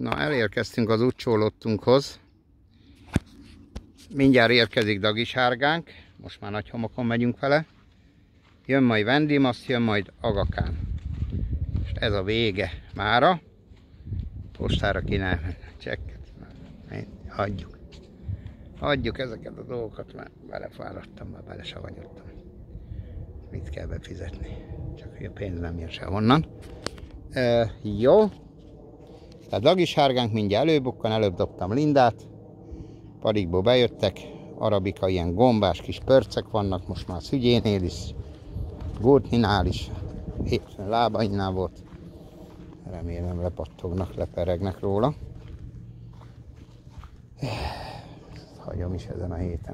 Na, elérkeztünk az útcsólottunkhoz. Mindjárt érkezik dagisárgánk. Most már nagy homokon megyünk vele. Jön majd Vendim, azt jön majd Agakán. És ez a vége mára. Postára kéne menni. Csekket. Hagyjuk. Hagyjuk ezeket a dolgokat, mert belefáradtam, már belesavanyodtam. Mit kell befizetni? Csak hogy a pénz nem jön sehonnan. Jó. Tehát dagisárgánk mindjárt előbukkan, előbb dobtam Lindát. Padikból bejöttek. Arabika, ilyen gombás kis pörcek vannak, most már Szügyénél is. Gurtninál is. Hétfőn lábainál volt. Remélem lepattognak, leperegnek róla. Hagyom is ezen a héten.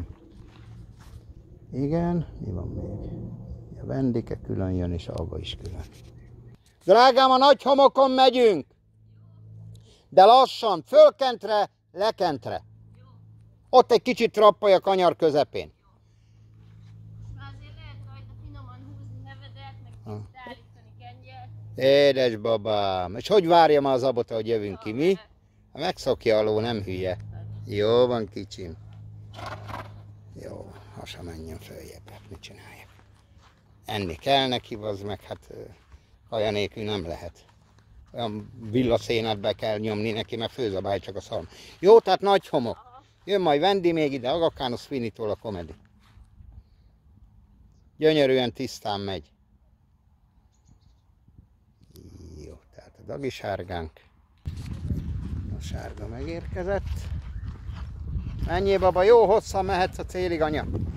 Igen, mi van még? A Vendike külön jön, és Alba is külön. Drágám, a nagy homokon megyünk! De lassan, fölkentre, lekentre. Ott egy kicsit trappolj a kanyar közepén. Már azért lehet rajta finoman húzni nevedet, meg állítani kengyelt. Édes babám, és hogy várja már az abota, hogy jövünk ki, mi? Megszokja alól, nem hülye. Jó van, kicsim. Jó, hasa menjen följebb, hát mit csináljak? Enni kell neki, az meg hát kaja nélkül nem lehet. Olyan villaszénát be kell nyomni neki, meg főzabálj csak a szalma. Jó, tehát nagy homok. Jön majd Vendi még ide, Agakános Finitól a komedi. Gyönyörűen tisztán megy. Jó, tehát a dagisárgánk. A sárga megérkezett. Menjél baba, jó hosszan mehetsz a célig, anya.